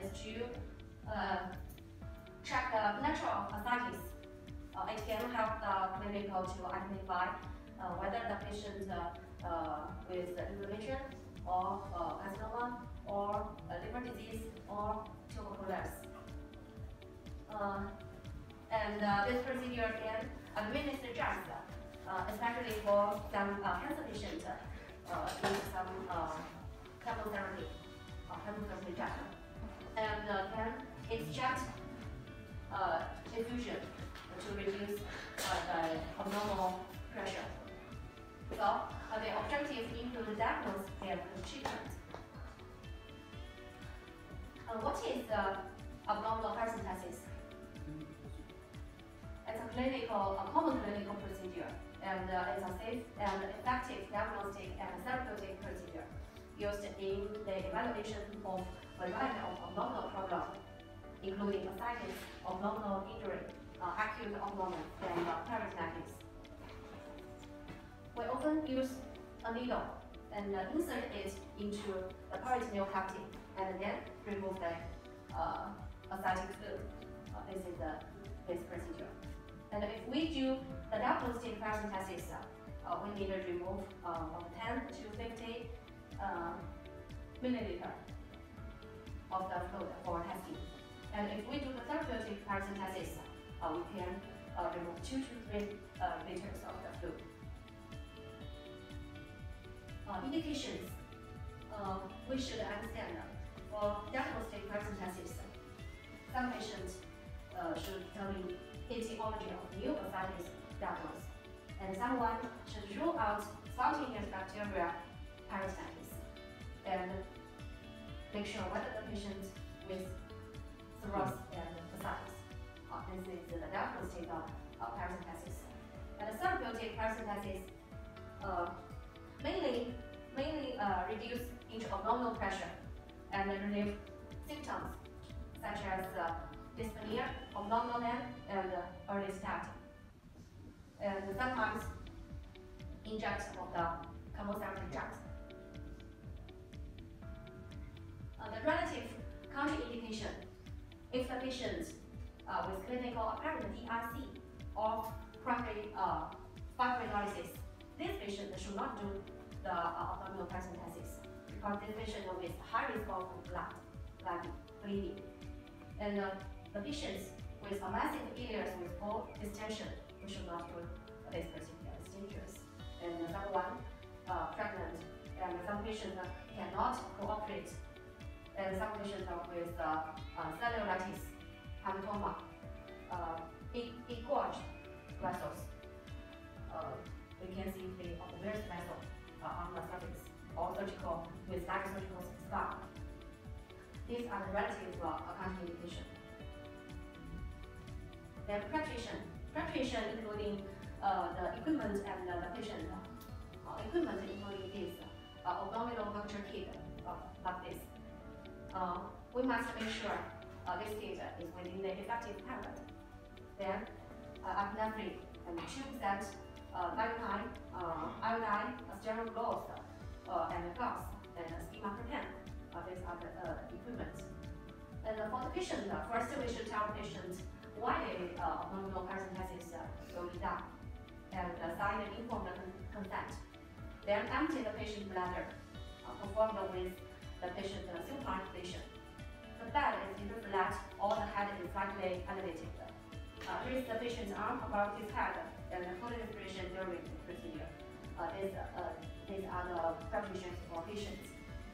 is to check the nature of ascites. It can help the clinical to identify whether the patient with inflammation or carcinoma or liver disease or tuberculosis. This procedure can administer drugs, especially for some cancer patients in some chemotherapy drug, and can extract diffusion to reduce the abdominal pressure. So the objectives include diagnosis and treatment. What is abdominal paracentesis? It's a common clinical procedure, and it's a safe and effective diagnostic and therapeutic procedure used in the evaluation of a variety of abdominal problems, including ascites, abdominal injury, acute abdomen, and peritonitis. We often use a needle and insert it into the peritoneal cavity and then remove the ascitic fluid. This is this procedure. And if we do the diagnostic paracentesis, we need to remove 10 to 50 milliliter of the fluid for testing. And if we do the therapeutic paracentesis, we can remove 2 to 3 liters of the fluid. Indications. We should understand for diagnostic paracentesis, some patients should determine etiology of new ascites diagnosis, and someone should rule out spontaneous bacterial parasites and make sure whether the patient with cirrhosis and ascites. This is the diagnostic of paracentesis. And the therapeutic paracentesis mainly reduce intra-abdominal pressure and relieve symptoms such as dyspnea, abdominal pain, and early statin. And sometimes inject of the chemotherapy drugs. The relative contraindication: if the patient with clinical apparent DRC or primary fibrinolysis, this patient should not do the abdominal paracentesis because this patient with high risk of blood bleeding. And the patients with a massive ileus with poor distension, we should not do this procedure. It's dangerous. And someone pregnant, and some patients cannot cooperate, and some patients with cellulitis, hematoma, engorged vessels. We can see the various vessels on the cervix or surgical with direct surgical scar. These are the relative contraindication. Then preparation including the equipment and the patient. Equipment including this abdominal puncture kit like this. We must make sure this kit is within the effective period. Then epinephrine and tube set, lidocaine, iodine, sterile gloves, and gloves, and schema pen. These are the equipment. And for the patient, first we should tell the patient why the abdominal paracentesis will be done, and sign an informed consent. Then empty the patient bladder, perform with the patient supine position. The bed is either flat or the head is slightly elevated. Raise the patient's arm above his head and hold respiration during the procedure. These are the preparations for patients.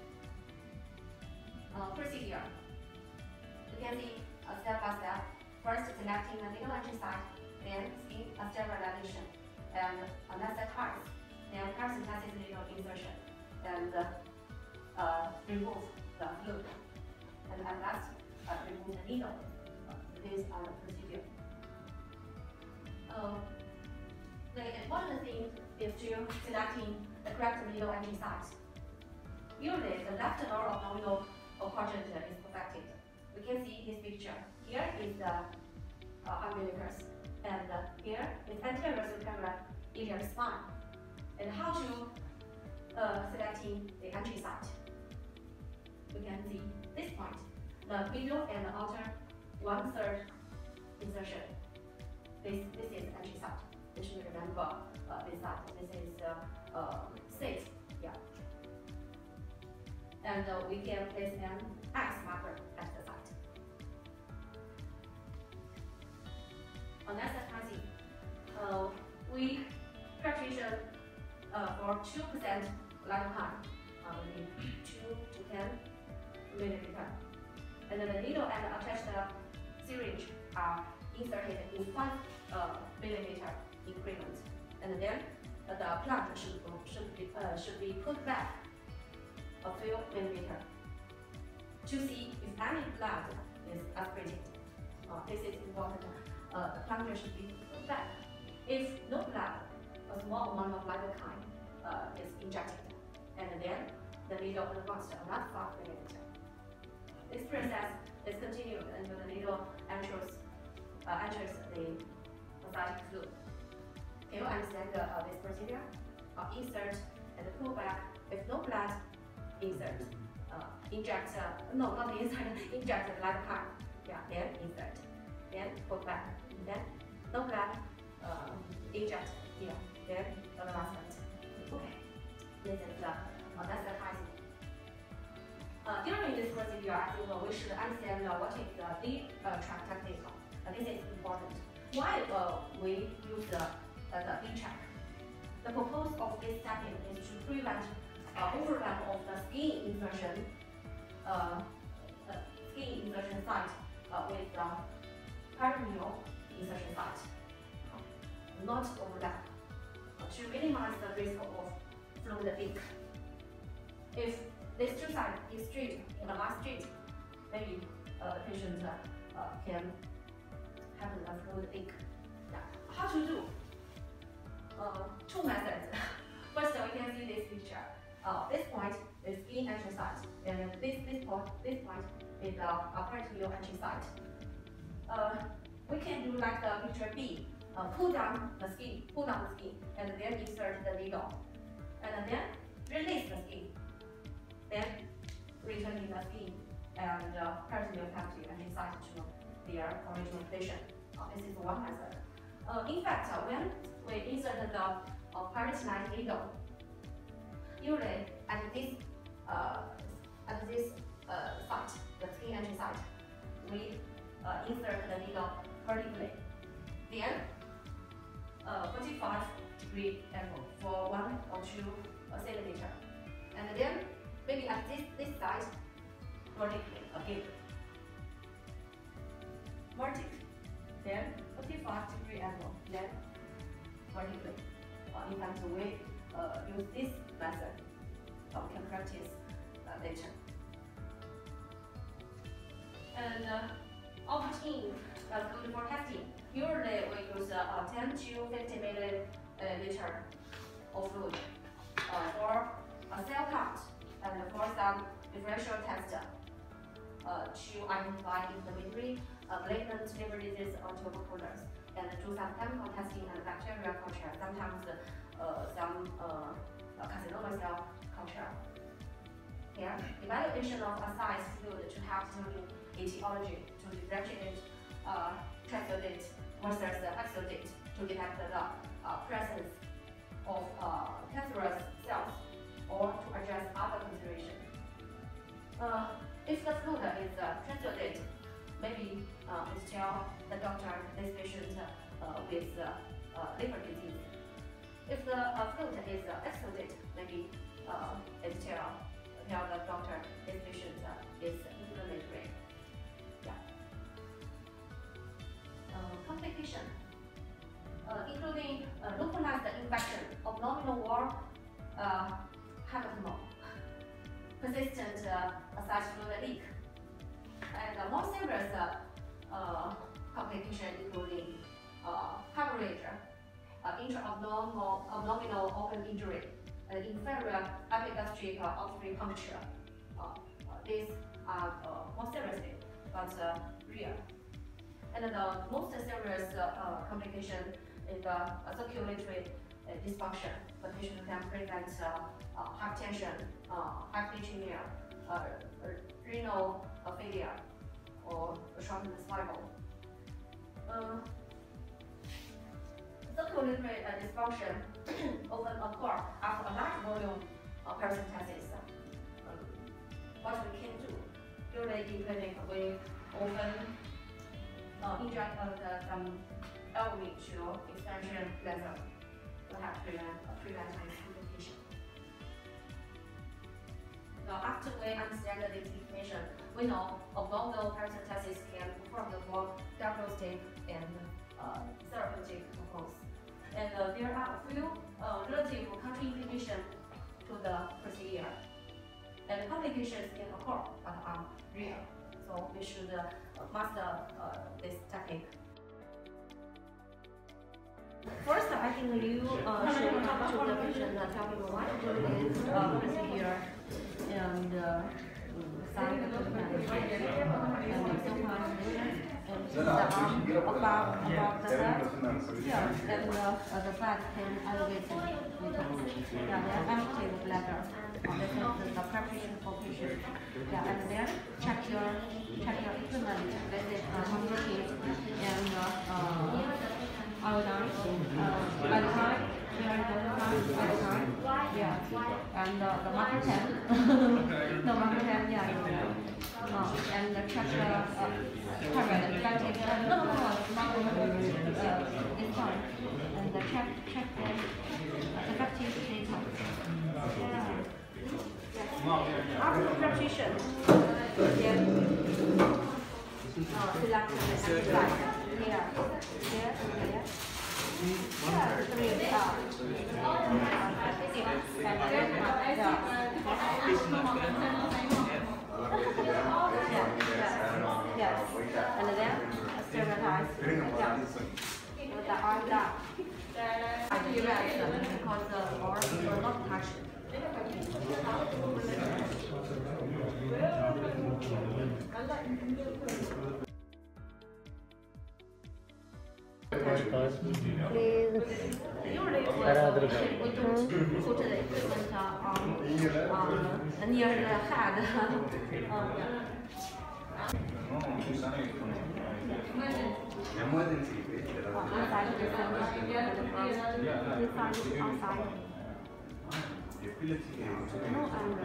Procedure. You can see step by step. First, selecting the needle entry site, then skin sterilization, and anesthetize, then paracentesis needle insertion, and remove the fluid, and at last remove the needle. These are the procedure. The important thing is to selecting the correct needle entry site. Usually, the left lower abdominal quadrant is perfected. We can see this picture. Here is the umbilicus, and here is anterior superior iliac spine. And how to selecting the entry site? We can see this point. the middle and the outer 1/3 insertion. This is entry site. You should remember this site. This is 6. Yeah. And we can place an X marker at the site. Anesthetizing. We practice for 2% lidocaine, maybe 2 to 10 milliliter. And then the needle and attached syringe are inserted in 5 milliliter increments. And then the plug should be put back a few millimeter to see if any blood is aspirated. This is important. The plunger should be put back. If no blood, a small amount of lidocaine is injected, and then the needle advanced another 5 millimeter. This process is continued until the needle enters the ascitic fluid. Can you understand this procedure? Insert and pull back. If no blood, insert. Inject lidocaine. Yeah, then insert. Then pull back. Then no blood, inject. Yeah, then the last one. Okay. This is anesthetizing. During this procedure, I think we should understand what is the deep track technique. This is important. Why we use the deep track? The purpose of this technique is to prevent overlap of the skin insertion site with the perineal insertion site. Not overlap. To minimize the risk of fluid leak. If these two sides is straight in the last straight, maybe the patient can have a fluid leak. Yeah. How to do? 2 methods. First, we can see this picture. This point is skin entry site, and this point is the perineal entry site. We can do like the picture B. Pull down the skin, and then insert the needle, and then release the skin, then returning the skin and peritoneal cavity and inside to their original position. This is one method. In fact, when we insert the peritoneal needle, usually at this site, the skin entry site, we insert the needle vertically. Then 45-degree angle for 1 or 2 centimeter, and then maybe at this side vertically again. Then 45-degree angle, then vertically. In fact, we use this method. We can practice later. And opt-in fluid for testing. Usually we use 10 to 50 milliliter of fluid for a cell count and for some differential test to identify inflammatory, malignant liver disease or tuberculosis, and do some chemical testing and bacterial culture, sometimes some carcinoma cell culture. Here, evaluation of ascites fluid to help determine etiology, to differentiate transudate versus exudate, to detect the presence of cancerous cells or to address other considerations. If the fluid is transudate, maybe it tell the doctor this patient with liver disease. If the fluid is exudate, maybe it tell the doctor this patient is inflammatory. Yeah. Complication, including localized infection, abdominal wall hematoma, persistent ascites fluid leak, and more serious complication including hemorrhage, intra-abdominal organ injury, and inferior epigastric artery puncture. These are more serious but rare. And the most serious complication is the circulatory dysfunction. The patient can present hypertension, hyperglycemia, renal failure, shorten the spinal. Circulatory dysfunction often occur after a large volume paracentesis. What we can do during the clinic, we often inject some LV to extension laser to help prevent this complication. After we understand this information, we know abdominal paracentesis can perform the more diagnostic and therapeutic purpose. And there are a few relative contraindications to the procedure. And complications can occur but are rare. So we should master this technique. First, I think you should talk to the patient and tell him why to do this procedure and side of the mat. And sometimes the arm above the head. Yeah, and the back can elevate a little. Yeah, they are empty bladder. This is the preparation for patient. Yeah, and then check your equipment. This is concrete and iodine. By the time, yeah, and the marker pen. The marker pen, yeah. And check the current effective. No, this one. And check the effective data. Yeah. After preparation, then select the side. Here, here, and here. Yeah, 3 stars. Yes. And then sterilize. Yeah. With the arm down. Because the arm will not touch it. Usually we don't put the equipment near the head. Outside the center, this side is outside. No, and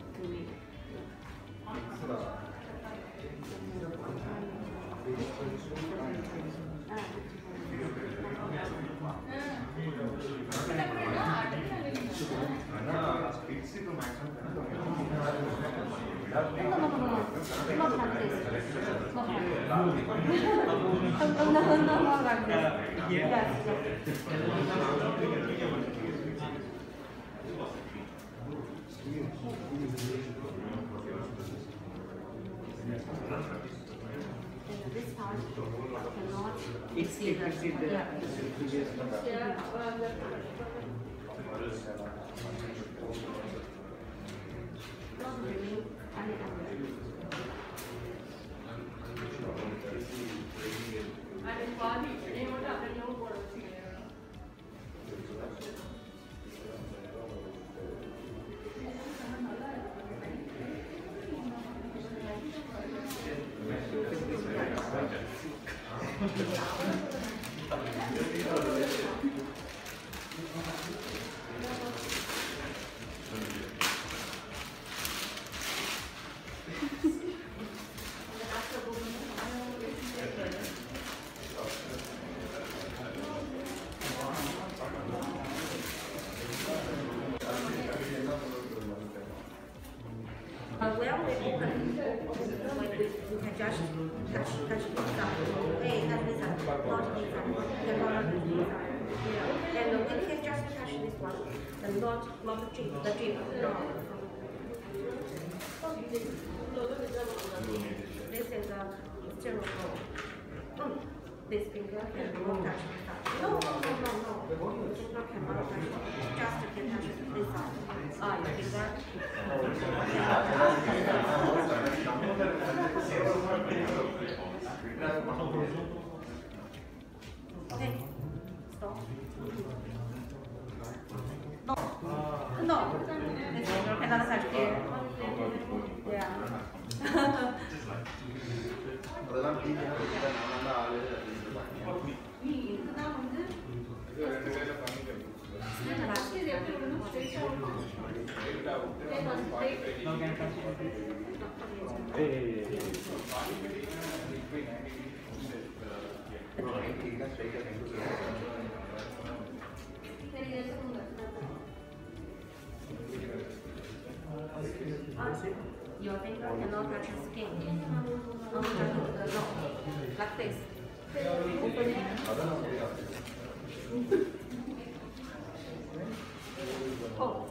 not like this. Yes. This part cannot exceed the not remove any Well, we open, we can just touch this side. Hey, touch this side, not this side. Then not this side. Yeah. And we can just touch this one, and not the tip. No. This is a styrofoam. This finger can not touch this side. No. Finger cannot touch. Just can touch this side. Your finger. Okay. Stop. No. This finger cannot touch here. Yeah. Your finger cannot touch the skin. Only touch the nose. Like this. Open it. Oh.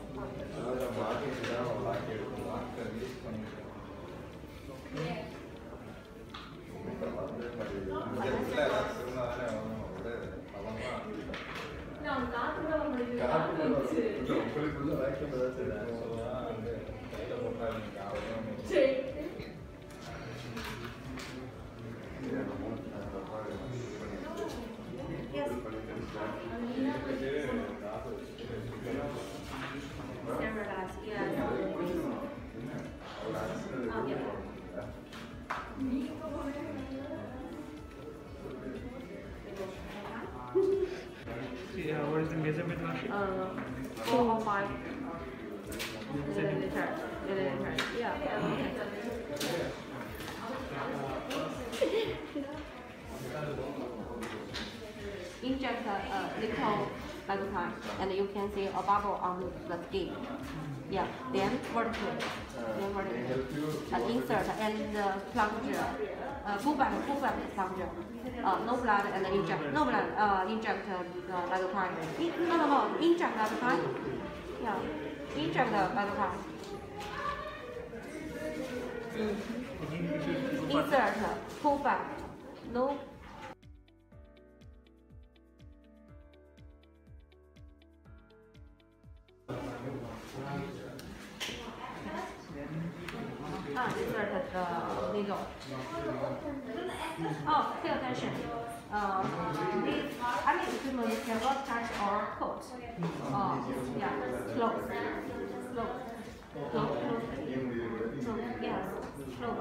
Yeah, what is the measurement? 4 or 5 milliliter. Yeah. Inject a little lidocaine, and you can see a bubble on the skin. Yeah. Then vertically. Insert and plunger. Full back plunger. No blood and inject. No blood. Inject lidocaine. No. Inject lidocaine. Yeah. Inject the lidocaine. Insert. Pull back. No. Insert the needle. Oh, pay attention. These equipment cannot touch our coat. Yeah, close. Yes, close.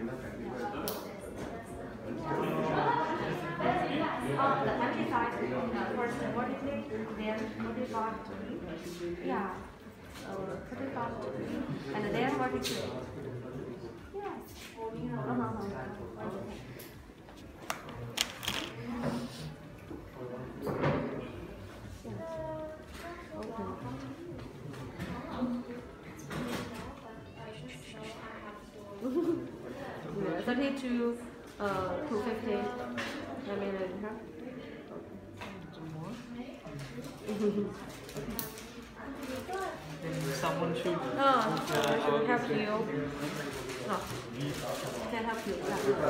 The anti-side, first vertically, then 45 degree. Yeah, 45 degree, and then vertically. Yeah, 30 to 50 milliliter. Someone should. Should help you. No, can help you.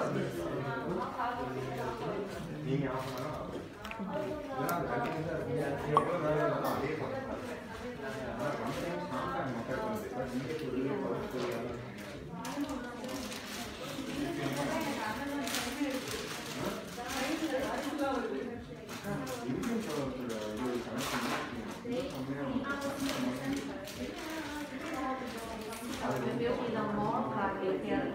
Maybe you know more about it here.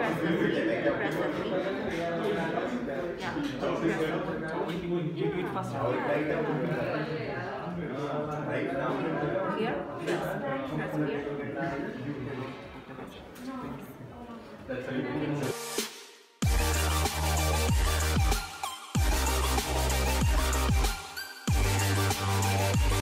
You do it faster. Here, press here. That's how you